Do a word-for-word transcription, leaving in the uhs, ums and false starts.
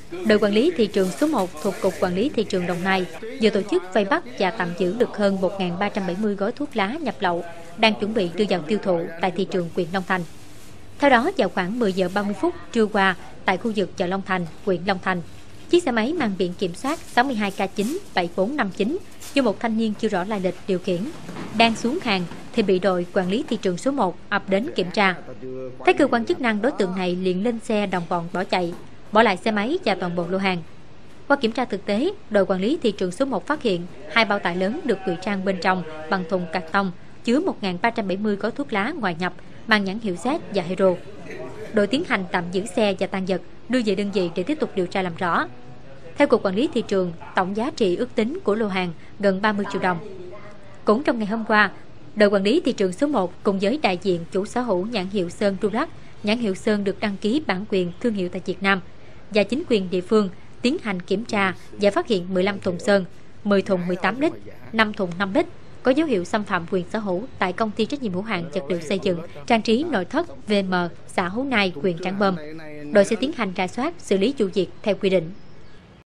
Đội quản lý thị trường số một thuộc Cục Quản lý Thị trường Đồng Nai vừa tổ chức vây bắt và tạm giữ được hơn một nghìn ba trăm bảy mươi gói thuốc lá nhập lậu đang chuẩn bị đưa vào tiêu thụ tại thị trường huyện Long Thành. Theo đó, vào khoảng mười giờ ba mươi phút trưa qua, tại khu vực chợ Long Thành, huyện Long Thành, chiếc xe máy mang biển kiểm soát sáu mươi hai K chín bảy bốn năm chín do một thanh niên chưa rõ lai lịch điều khiển đang xuống hàng thì bị đội quản lý thị trường số một ập đến kiểm tra. Thấy cơ quan chức năng, đối tượng này liền lên xe đồng bọn bỏ chạy, bỏ lại xe máy và toàn bộ lô hàng. Qua kiểm tra thực tế, đội quản lý thị trường số một phát hiện hai bao tải lớn được ngụy trang bên trong bằng thùng cạc tông chứa một nghìn ba trăm bảy mươi gói thuốc lá ngoại nhập mang nhãn hiệu Z và Hero. Đội tiến hành tạm giữ xe và tang vật, đưa về đơn vị để tiếp tục điều tra làm rõ. Theo Cục Quản lý Thị trường, tổng giá trị ước tính của lô hàng gần ba mươi triệu đồng. Cũng trong ngày hôm qua, đội quản lý thị trường số một cùng với đại diện chủ sở hữu nhãn hiệu Sơn Dulac, nhãn hiệu Sơn được đăng ký bản quyền thương hiệu tại Việt Nam, và chính quyền địa phương tiến hành kiểm tra và phát hiện mười lăm thùng sơn, mười thùng mười tám lít, năm thùng năm lít có dấu hiệu xâm phạm quyền sở hữu tại công ty trách nhiệm hữu hạn vật liệu xây dựng trang trí nội thất vê em, xã Hố Nai, huyện Trảng Bom. Đội sẽ tiến hành rà soát, xử lý vụ việc theo quy định.